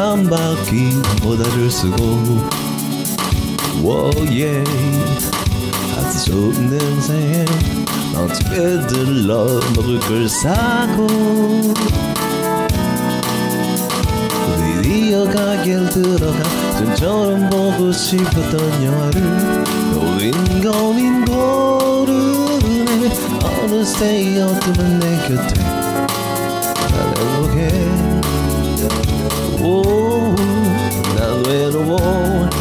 한 바퀴 모자를 쓰고 오예 아주 좋은 냄새에 넌 집에 들러 먹을 걸 사고 드디어 가게를 들어가 전처럼 보고 싶었던 영화를 노린 거닌 모르네 어느새 어둠은 내 곁에 난 행복해 오, 난 외로워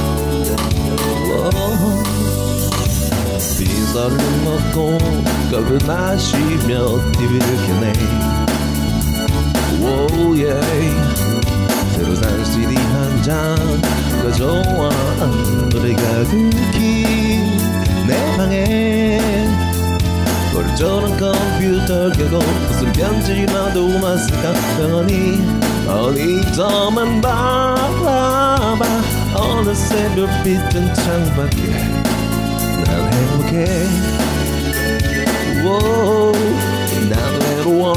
빈살을 먹고 컵을 마시며 TV를 켜네 오예 새로 산 CD 한 장 가져와 노래가 끊긴 내 방에 거울처럼 컴퓨터 켜고 무슨 편지라도 왔을까 영원히 어디서만 바라봐 어느새 별빛은 창밖에 난 행복해 오, 난 외로워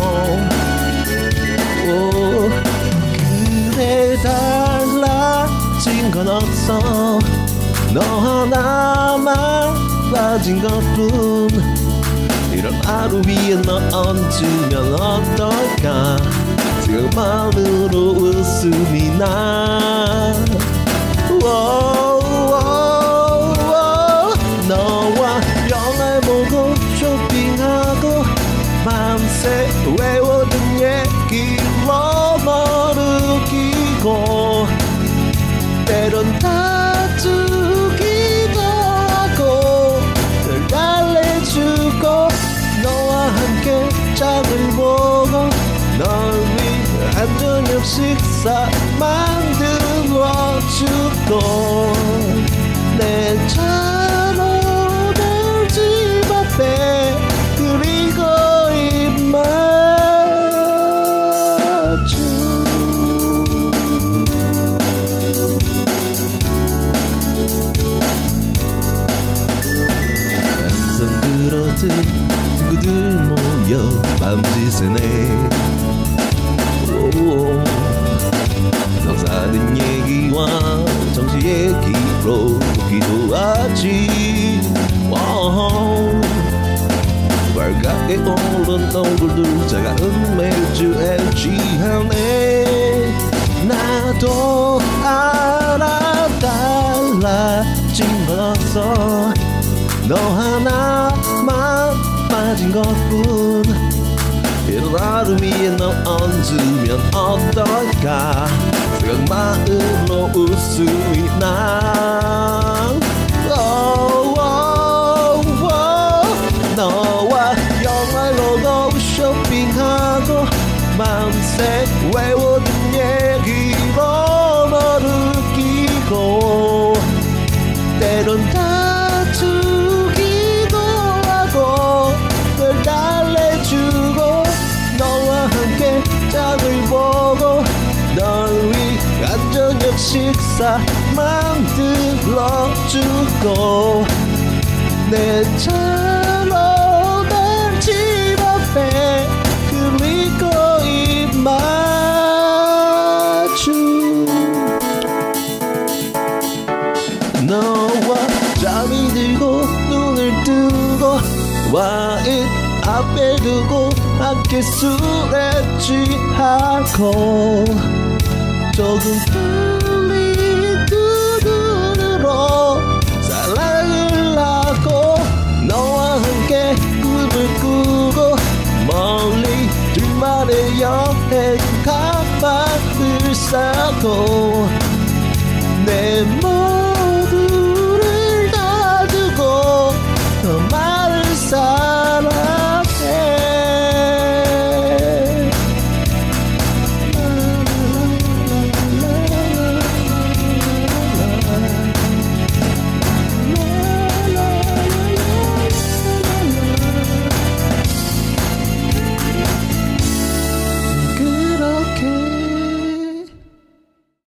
오, 그래 달라진 건 없어 너 하나만 빠진 것뿐 이런 하루 위에 너 얹으면 어떨까 그만으로 웃음이 나 너와 영화 보고 쇼핑하고 밤새 외워둔 얘기로 너를 끼고 때론 다투기도 하고 널 달래주고 너와 함께 짝을 보고 널 위한 저녁 식사 만들어주고 내 차로 널 집 앞에 그리고 입 맞춰 항상 그렇듯 친구들 모여 밤새네 너 사는 얘기와 정치 얘기로 웃기도 하지 빨갛게 오른 얼굴들 차가운 맥주에 취하네 나도 알아 달라진 건 없어 너 하나만 빠진 것뿐 이런 하루 위에 너 얹으면 어떨까 생각만으로 웃음이 나 너와 영화를 보고 쇼핑하고 밤새 외워둔 얘기로 너를 끼고 때론 다투기도 하고 널 달래주고 너와 함께 짝을 보고 널 위한 저녁 식사 만들어주고 내 차로 날 집 앞에 그리고 입 맞추 너와 잠이 들고 눈을 뜨고 와인 앞에 두고 함께 술에 취하고 조금 풀린 두 눈으로 사랑을 하고 너와 함께 꿈을 꾸고 멀리 둘만의 여행 가방을 싸고